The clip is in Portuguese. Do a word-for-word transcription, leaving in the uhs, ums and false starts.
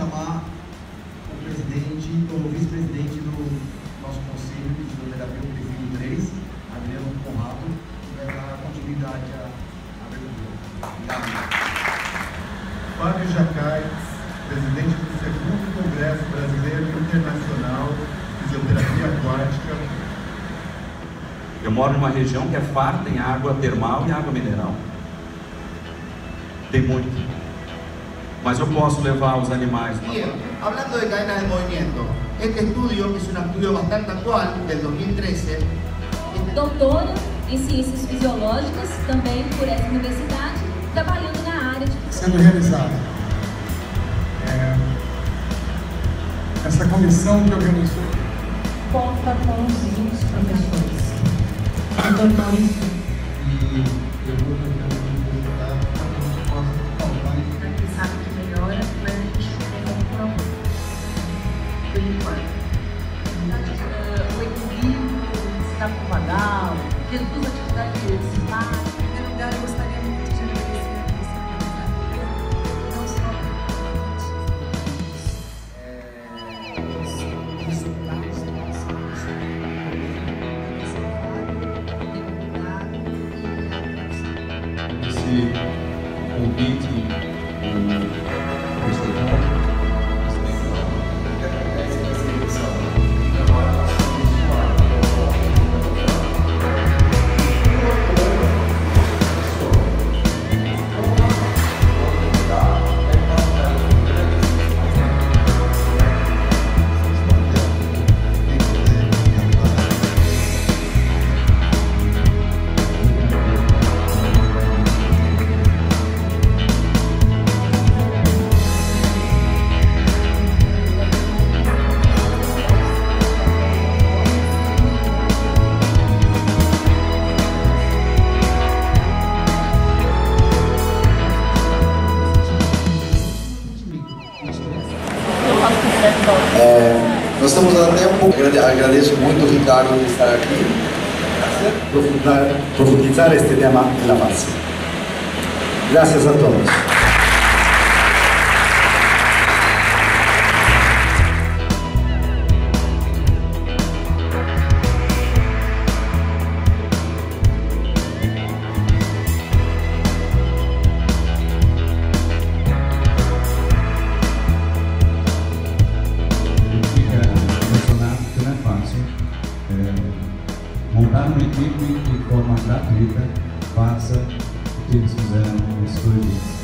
chamar o presidente, ou o vice-presidente do nosso Conselho de Fisioterapia, o Prefeito três, Adriano Conrado, que vai dar continuidade à abertura. Obrigado. Fábio Jacai, presidente do segundo Congresso Brasileiro Internacional de Fisioterapia Aquática. Eu moro numa região que é farta em água termal e água mineral. Tem muito. Mas eu posso levar os animais. Bien, hablando de cadenas de movimiento, este estudio, que es un estudio bastante actual, del dos mil trece. Doutora em Ciências Fisiológicas, também por essa universidade, trabalhando na área de... Sendo realizada. É, essa comissão que organizou conta com os seguintes professores. Doutor Maurício. E eu vou tentar perguntar para que a gente possa falar. A gente sabe que melhora, mas a gente tem um problema. Por enquanto. O equilíbrio, está com vagal, reduz a atividade principal. Em primeiro lugar, eu gostaria muito de agradecer a você, não só Os resultados da nossa Esse convite do Presidente. É, nós estamos até um pouco, agradeço muito o Ricardo de estar aqui, profundizar, profundizar este tema na base. Graças a todos. Montar uma equipe de forma gratuita, faça o que eles fizeram nesses dois dias.